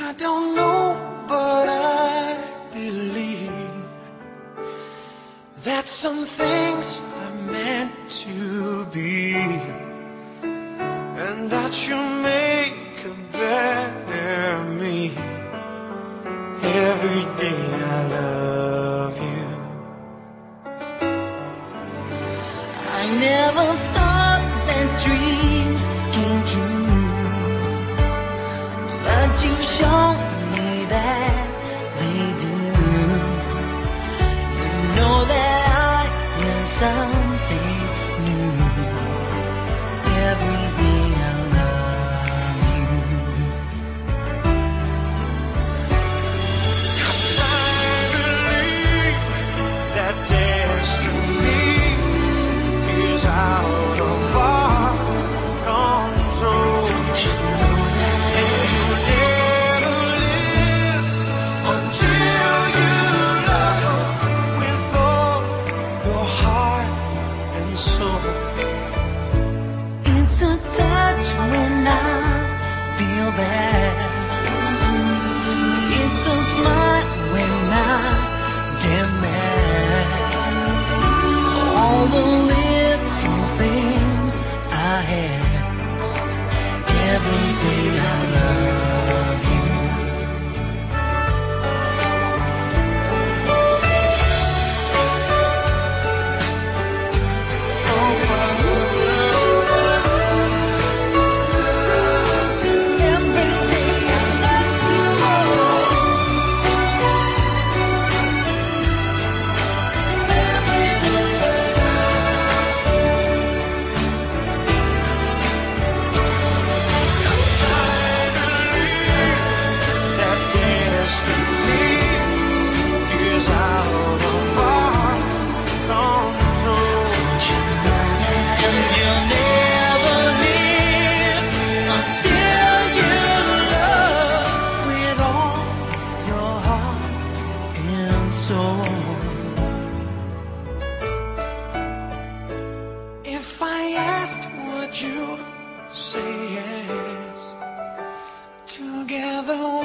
I don't know, but I believe that some things are meant to be, and that you'll make a better me. Every day I love you. I never thought that dreams came true, but you've shown me that they do. You know that I am something new. Every day I love you. 'Cause I believe that destiny is out of our control, and you'll never live until you love with all your heart and soul. It's a touch when I feel bad. It's a smile when I get mad. All the little things I had. Every day I love you. Every day I love you more. That destiny is out of our control, And you'll never live until you love with all your heart and soul. If I asked, would you say yes? Together